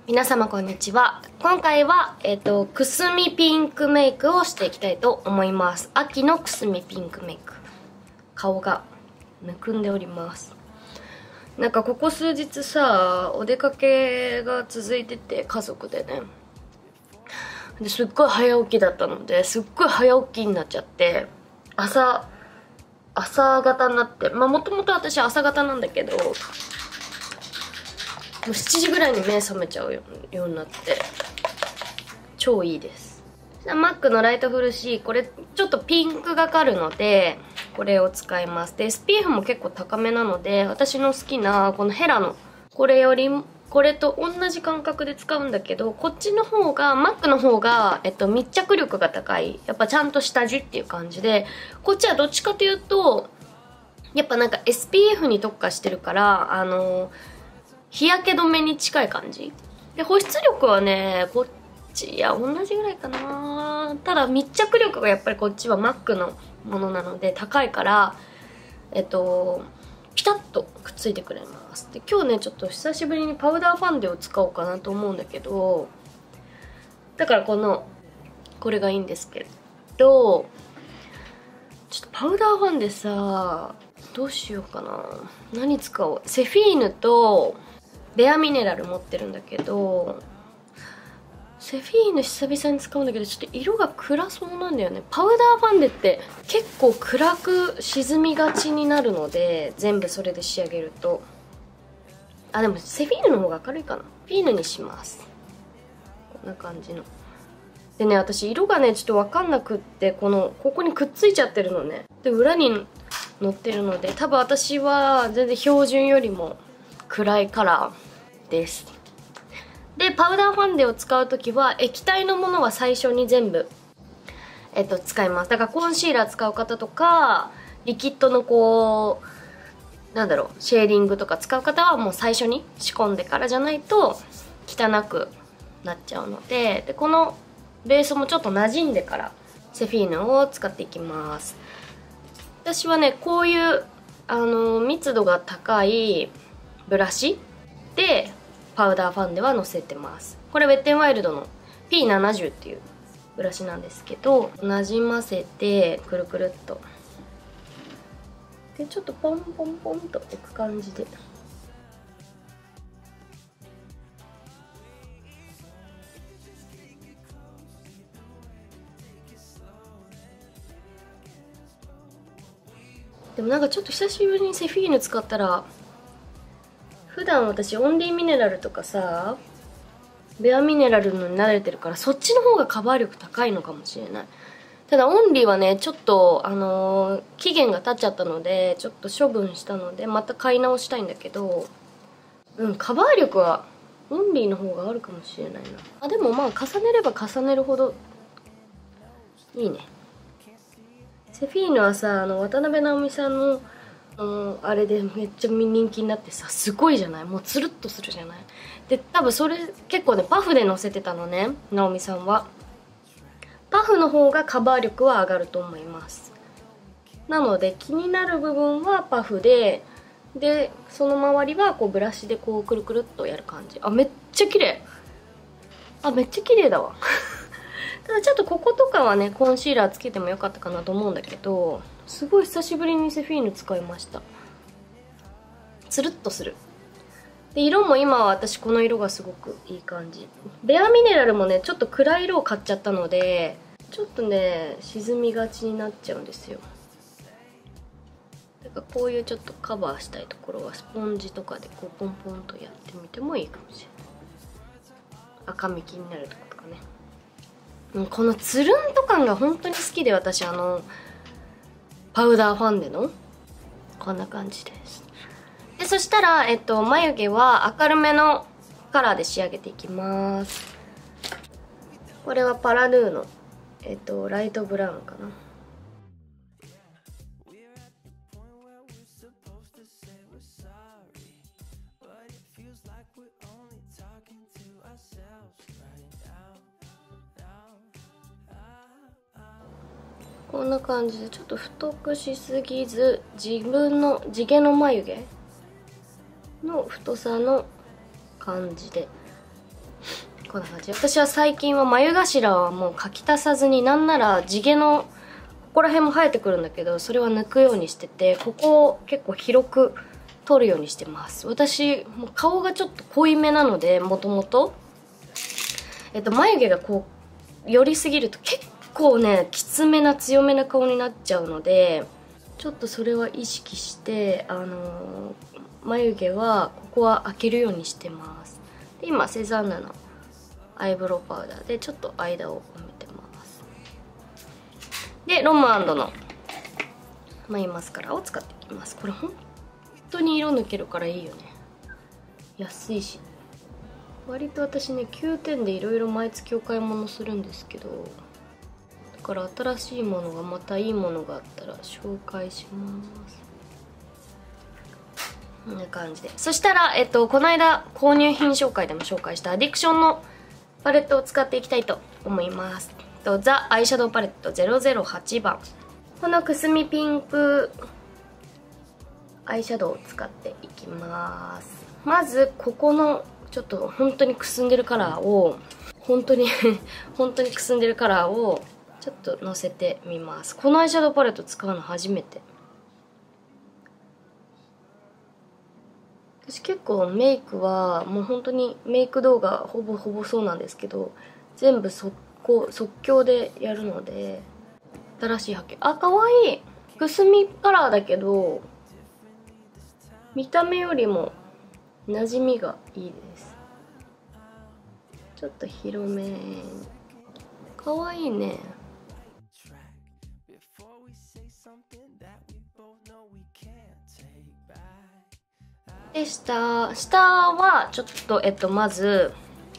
皆様こんにちは。今回は、くすみピンクメイクをしていきたいと思います。秋のくすみピンクメイク。顔がむくんでおります。なんかここ数日さ、お出かけが続いてて、家族でね。ですっごい早起きだったので、すっごい早起きになっちゃって、朝方になって、もともと私朝方なんだけど、もう7時ぐらいに目覚めちゃうようになって、超いいです。マックのライトフル C、これちょっとピンクがかるので、これを使います。で SPF も結構高めなので、私の好きなこのヘラのこれと同じ感覚で使うんだけど、こっちの方がマックの方が、密着力が高い、やっぱちゃんと下地っていう感じで、こっちはどっちかというとやっぱなんか SPF に特化してるから、日焼け止めに近い感じで、保湿力はねこっち、いや同じぐらいかな。ただ密着力がやっぱりこっちはマックのものなので高いから、ピタッとくっついてくれます。で今日ねちょっと久しぶりにパウダーファンデを使おうかなと思うんだけど、だからこれがいいんですけど、ちょっとパウダーファンデさ、どうしようかな。何使おう。セフィーヌとベアミネラル持ってるんだけど、セフィーヌ久々に使うんだけど、ちょっと色が暗そうなんだよね。パウダーファンデって結構暗く沈みがちになるので、全部それで仕上げると。でもセフィーヌの方が明るいかな。フィーヌにします。こんな感じの。でね、私色がねちょっと分かんなくって、ここにくっついちゃってるのね。で裏に乗ってるので、多分私は全然標準よりも暗いカラーです。でパウダーファンデを使う時は液体のものは最初に全部使います。だからコンシーラー使う方とか、リキッドのなんだろう、シェーディングとか使う方はもう最初に仕込んでからじゃないと汚くなっちゃうので、このベースもちょっと馴染んでからセフィーヌを使っていきます。私はねこういう密度が高いブラシでパウダーファンデはのせてます。これウェットンワイルドの P70 っていうブラシなんですけど、なじませてくるくるっと、でちょっとポンポンポンといく感じで。でもなんかちょっと久しぶりにセフィーヌ使ったら、普段私オンリーミネラルとかさ、ベアミネラルのに慣れてるから、そっちの方がカバー力高いのかもしれない。ただオンリーはねちょっと期限が経っちゃったので、ちょっと処分したのでまた買い直したいんだけど、カバー力はオンリーの方があるかもしれないな。でも重ねれば重ねるほどいいね。セフィーヌはさ、渡辺直美さんのあれでめっちゃ人気になってさ、すごいじゃない。もうつるっとするじゃない。で多分それ結構ねパフでのせてたのね、直美さんは。パフの方がカバー力は上がると思います。なので気になる部分はパフで、その周りはブラシでくるくるっとやる感じ。めっちゃ綺麗。めっちゃ綺麗だわただちょっとこことかはねコンシーラーつけてもよかったかなと思うんだけど、すごい久しぶりにセフィーヌ使いました。つるっとする。で色も今は私この色がすごくいい感じ。ベアミネラルもねちょっと暗い色を買っちゃったので、ちょっとね沈みがちになっちゃうんですよ。だからこういうちょっとカバーしたいところはスポンジとかでポンポンとやってみてもいいかもしれない。赤み気になるところとかね。このつるんと感が本当に好きで、私パウダーファンデのこんな感じです。でそしたら眉毛は明るめのカラーで仕上げていきます。これはパラルーのライトブラウンかな。こんな感じでちょっと太くしすぎず、自分の地毛の眉毛の太さの感じでこんな感じ。私は最近は眉頭はもう描き足さずに、なんなら地毛のここら辺も生えてくるんだけど、それは抜くようにしてて、ここを結構広く取るようにしてます。私もう顔がちょっと濃いめなので、もともと眉毛がこう寄りすぎると結構ねきつめな強めな顔になっちゃうので、ちょっとそれは意識して眉毛はここは開けるようにしてます。で今セザンヌのアイブロウパウダーでちょっと間を埋めてます。でロム&の眉マスカラを使っていきます。これ本当に色抜けるからいいよね。安いし、割と私ね9点でいろいろ毎月お買い物するんですけど、だから新しいものがまたいいものがあったら紹介します。こんな感じで、そしたらこの間購入品紹介でも紹介したアディクションのパレットを使っていきたいと思います。ザ・アイシャドウパレット008番、このくすみピンクアイシャドウを使っていきます。まずここのちょっと本当にくすんでるカラーを本当にくすんでるカラーをちょっとのせてみます。このアイシャドウパレット使うの初めて。私結構メイクはもう本当にメイク動画ほぼほぼそうなんですけど、全部即興でやるので、新しい発見。あ、かわいい。くすみカラーだけど見た目よりも馴染みがいいです。ちょっと広め。かわいいね。で下はちょっとまず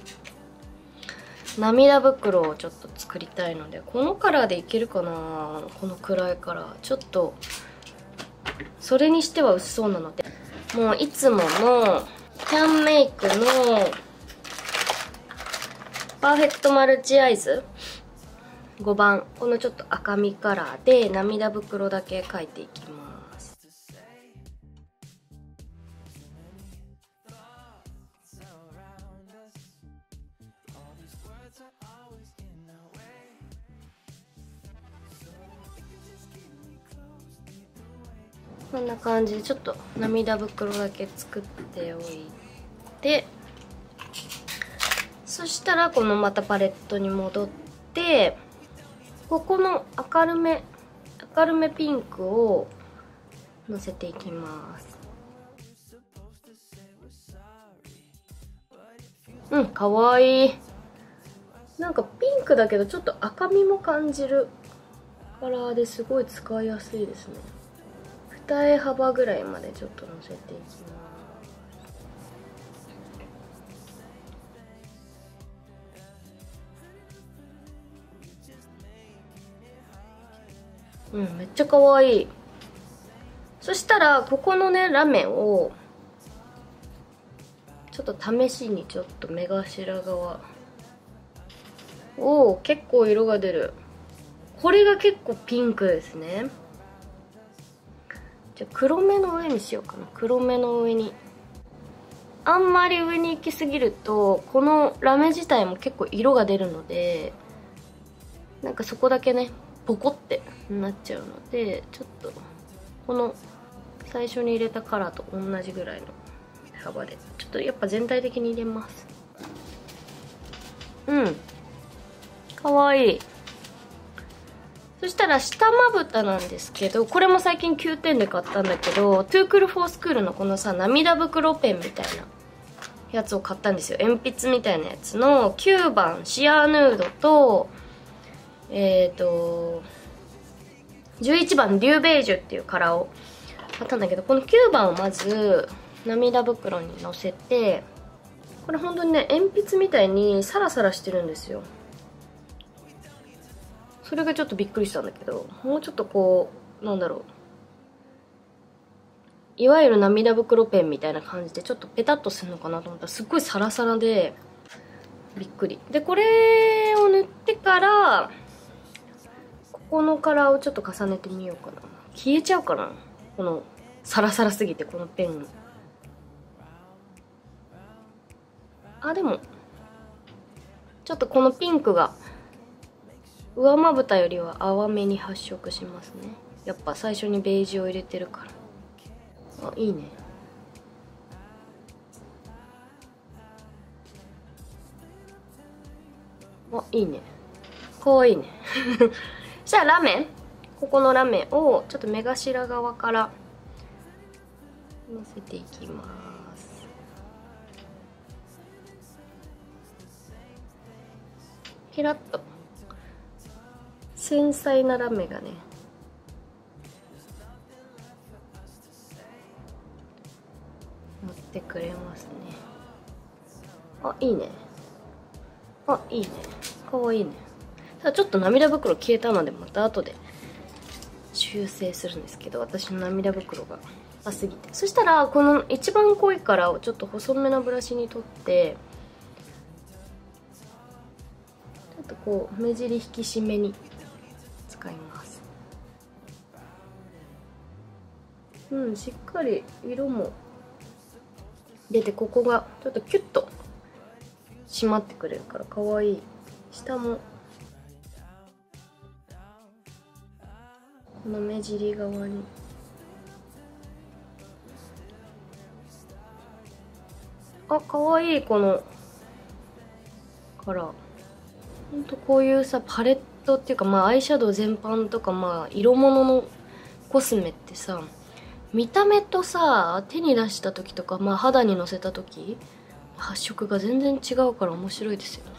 涙袋をちょっと作りたいので、このカラーでいけるかな。この暗いカラーちょっとそれにしては薄そうなので、もういつものキャンメイクのパーフェクトマルチアイズ5番、このちょっと赤みカラーで涙袋だけ描いていきます。こんな感じでちょっと涙袋だけ作っておいて、そしたらこのまたパレットに戻って、ここの明るめピンクをのせていきます。うん、かわいい。なんかピンクだけどちょっと赤みも感じるカラーですごい使いやすいですね。二重幅ぐらいまでちょっとのせていきます。うん、めっちゃかわいい。そしたらここのねラメをちょっと試しにちょっと目頭側、おお結構色が出る。これが結構ピンクですね。じゃあ黒目の上にしようかな。黒目の上に、あんまり上に行き過ぎるとこのラメ自体も結構色が出るので、なんかそこだけねポコってなっちゃうので、ちょっとこの最初に入れたカラーと同じぐらいの幅でちょっとやっぱ全体的に入れます。うん、かわいい。そしたら下まぶたなんですけど、これも最近9点で買ったんだけど、トゥークルフォースクールのこのさ涙袋ペンみたいなやつを買ったんですよ。鉛筆みたいなやつの9番シアーヌードと11番リューベージュっていうカラーを買ったんだけど、この9番をまず涙袋にのせて、これ本当にね鉛筆みたいにサラサラしてるんですよ。それがちょっとびっくりしたんだけど、もうちょっとこうなんだろう、いわゆる涙袋ペンみたいな感じでちょっとペタッとするのかなと思ったらすっごいサラサラでびっくり。でこれを塗ってからここのカラーをちょっと重ねてみようかな。消えちゃうかな、このサラサラすぎてこのペン。あ、でもちょっとこのピンクが上まぶたよりは淡めに発色しますね。やっぱ最初にベージュを入れてるから。あ、いいね。あ、いいね。かわいいね。そしたらラメ、ここのラメをちょっと目頭側からのせていきます。ひらっと繊細なラメがね乗ってくれますね。あ、いいね。あ、いいね。かわいいね。ただちょっと涙袋消えたのでまた後で修正するんですけど、私の涙袋が浅すぎて。そしたらこの一番濃いカラーをちょっと細めなブラシに取って、ちょっとこう目尻引き締めに使います。うん、しっかり色も出て、ここがちょっとキュッと締まってくれるからかわいい。下もこの目尻側にかわいい。このカラー、ほんとこういうさパレットっていうか、まあアイシャドウ全般とか、まあ色物のコスメってさ、見た目とさ手に出した時とか、まあ肌にのせた時発色が全然違うから面白いですよね。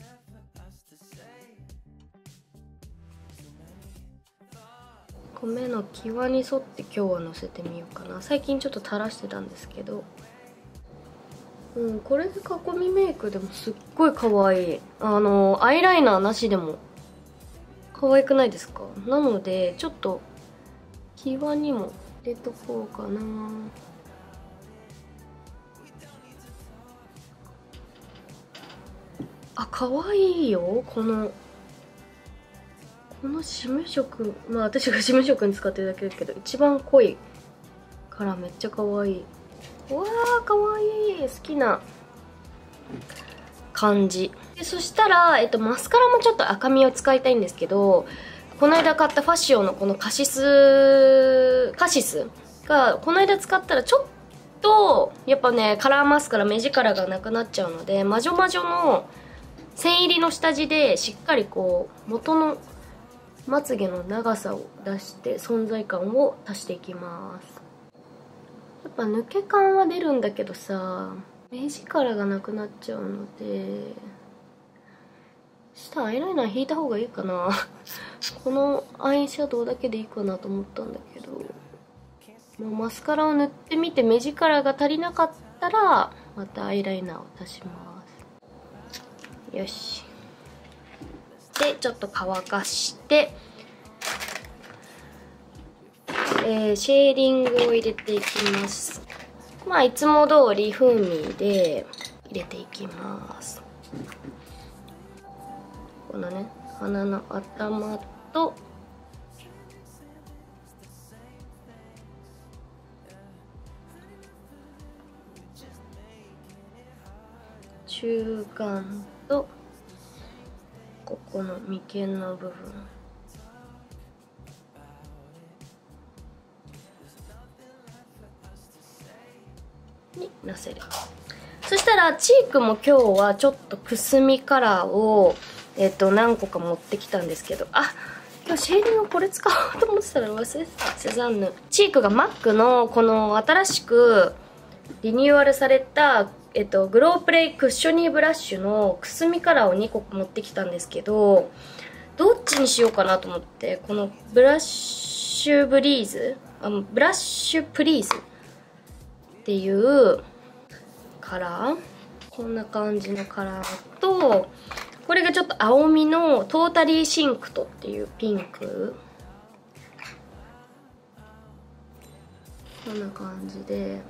目の際に沿って今日はのせてみようかな。最近ちょっと垂らしてたんですけど、うん、これで囲みメイクでもすっごい可愛い。アイライナーなしでも可愛くないですか？なのでちょっと際にも入れとこうかな。あ、可愛いよ。このシム色、まあ私がシム色に使ってるだけだけど、一番濃いからめっちゃ可愛い。うわー、可愛い。好きな感じで、そしたら、マスカラもちょっと赤みを使いたいんですけど、この間買ったファッシオのこのカシスがこの間使ったらちょっとやっぱね、カラーマスカラ目力がなくなっちゃうので、まじょまじょの線入りの下地でしっかりこう元のまつげの長さを出して存在感を足していきます。やっぱ抜け感は出るんだけどさ、目力がなくなっちゃうので、下アイライナー引いた方がいいかな。このアイシャドウだけでいいかなと思ったんだけど、もうマスカラを塗ってみて目力が足りなかったらまたアイライナーを足します。よし。でちょっと乾かして、シェーディングを入れていきます。まあいつも通り風味で入れていきます。このね、鼻の頭と中間とここの眉間の部分にのせる。そしたらチークも今日はちょっとくすみカラーを何個か持ってきたんですけど、今日シェーディングこれ使おうと思ってたら忘れてた。セザンヌチークが MAC のこの新しくリニューアルされたグロープレイクッショニーブラッシュのくすみカラーを2個持ってきたんですけど、どっちにしようかなと思って、このブラッシュブリーズ、ブラッシュプリーズっていうカラー、こんな感じのカラーと、これがちょっと青みのトータリーシンクトっていうピンク、こんな感じで、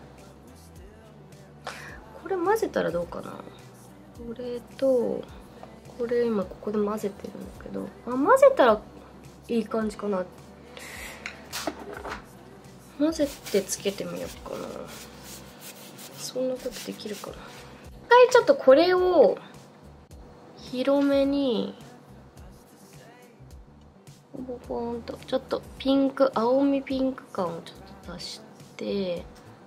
これ混ぜたらどうかな。これとこれ今ここで混ぜてるんだけど、混ぜたらいい感じかな。混ぜてつけてみようかな。そんなことできるかな。一回ちょっとこれを広めにポポンとちょっとピンク、青みピンク感をちょっと出して、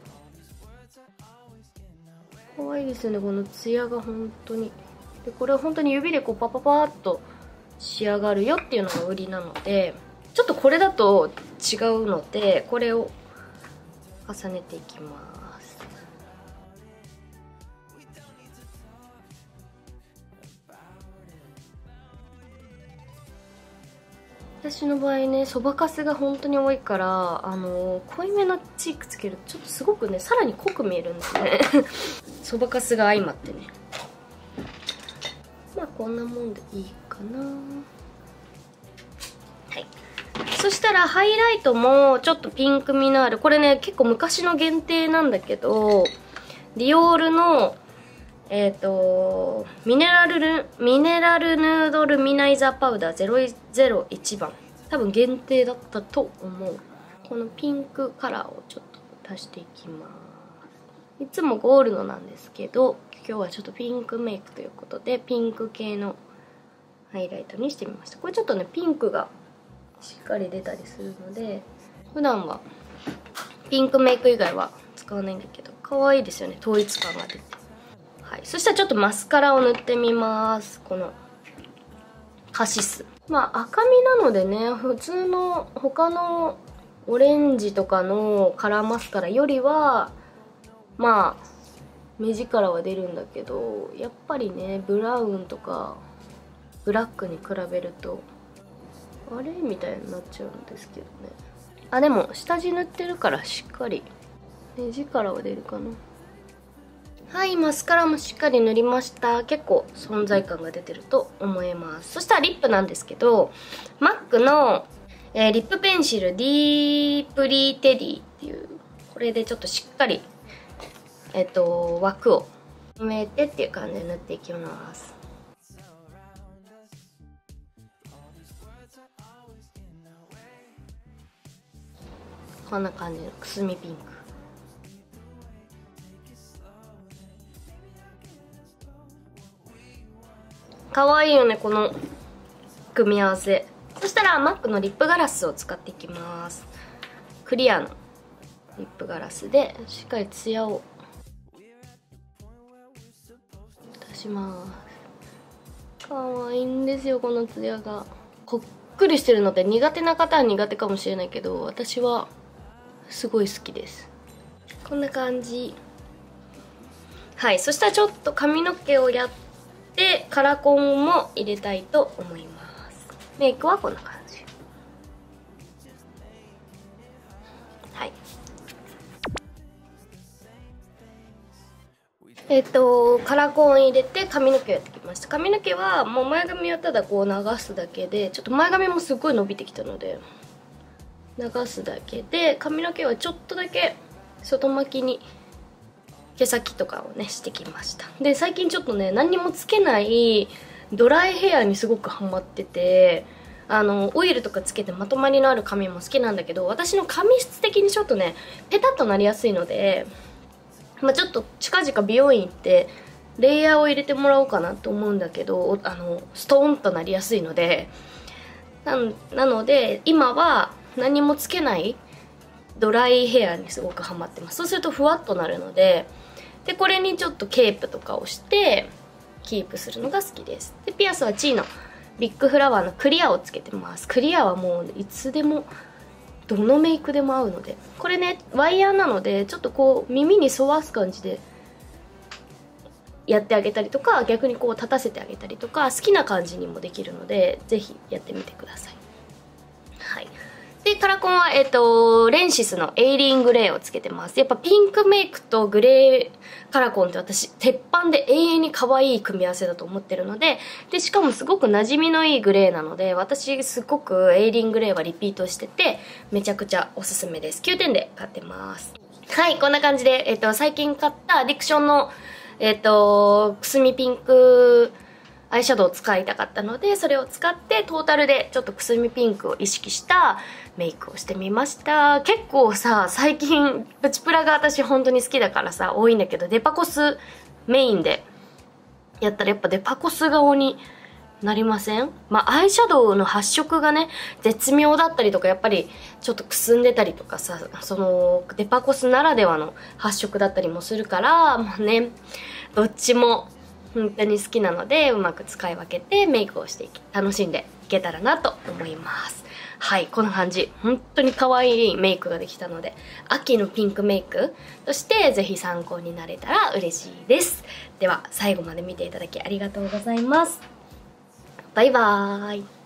可愛いですよね、このツヤが本当に。でこれは本当に指でこうパパパーっと仕上がるよっていうのが売りなので、ちょっとこれだと違うのでこれを重ねていきます。私の場合ね、そばかすが本当に多いから、濃いめのチークつけるとちょっとすごくね、さらに濃く見えるんですねそばかすが相まってね。まあこんなもんでいいかな。はい、そしたらハイライトもちょっとピンク味のある、これね結構昔の限定なんだけど、ディオールのミネラルヌードルミナイザーパウダー001番、多分限定だったと思う。このピンクカラーをちょっと足していきます。いつもゴールドなんですけど、今日はちょっとピンクメイクということでピンク系のハイライトにしてみました。これちょっとねピンクがしっかり出たりするので、普段はピンクメイク以外は使わないんだけど、可愛いですよね、統一感が出て。はい、そしたらちょっとマスカラを塗ってみます。このカシス、まあ赤みなのでね、普通の他のオレンジとかのカラーマスカラよりはまあ目力は出るんだけど、やっぱりねブラウンとかブラックに比べるとあれみたいになっちゃうんですけどね。あ、でも下地塗ってるからしっかり目力は出るかな。はい、マスカラもしっかり塗りました。結構存在感が出てると思います。そしたらリップなんですけど、MAC の、リップペンシルディープリーテディっていう、これでちょっとしっかり、枠を埋めてっていう感じで塗っていきます。こんな感じのくすみピンク。可愛いよね、この組み合わせ。そしたら MAC のリップガラスを使っていきます。クリアのリップガラスでしっかりツヤを出します。可愛いんですよ、このツヤが。こっくりしてるので苦手な方は苦手かもしれないけど、私はすごい好きです。こんな感じ。はい、そしたらちょっと髪の毛をやってでカラコンも入れたいと思います。メイクはこんな感じ。はい、カラコン入れて髪の毛をやってきました。髪の毛はもう前髪はただこう流すだけで、ちょっと前髪もすごい伸びてきたので流すだけで、髪の毛はちょっとだけ外巻きに毛先とかをねしてきました。で最近ちょっとね何にもつけないドライヘアにすごくハマってて、オイルとかつけてまとまりのある髪も好きなんだけど、私の髪質的にちょっとねペタッとなりやすいので、まあ、ちょっと近々美容院行ってレイヤーを入れてもらおうかなと思うんだけど、ストーンとなりやすいので、なので今は何もつけないドライヘアにすごくハマってます。そうするとふわっとなるので、これにちょっとケープとかをしてキープするのが好きです。でピアスはチーのビッグフラワーのクリアをつけてます。クリアはもういつでもどのメイクでも合うので、これねワイヤーなのでちょっとこう耳に沿わす感じでやってあげたりとか、逆にこう立たせてあげたりとか、好きな感じにもできるのでぜひやってみてください。はい、でカラコンはレンシスのエイリーングレーをつけてます。やっぱピンクメイクとグレーカラコンって私鉄板で永遠に可愛い組み合わせだと思ってるので、しかもすごく馴染みのいいグレーなので、私すごくエイリーングレーはリピートしててめちゃくちゃおすすめです。9点で買ってます。はい、こんな感じで、最近買ったアディクションのくすみピンクアイシャドウを使いたかったので、それを使ってトータルでちょっとくすみピンクを意識したメイクをしてみました。結構さ最近プチプラが私本当に好きだからさ多いんだけど、デパコスメインでやったらやっぱデパコス顔になりません？アイシャドウの発色がね、絶妙だったりとか、やっぱりちょっとくすんでたりとかさ、そのデパコスならではの発色だったりもするから、もうね、どっちも本当に好きなので、うまく使い分けてメイクをして楽しんでいけたらなと思います。はい、こんな感じ。本当に可愛いメイクができたので、秋のピンクメイクとしてぜひ参考になれたら嬉しいです。では、最後まで見ていただきありがとうございます。バイバーイ。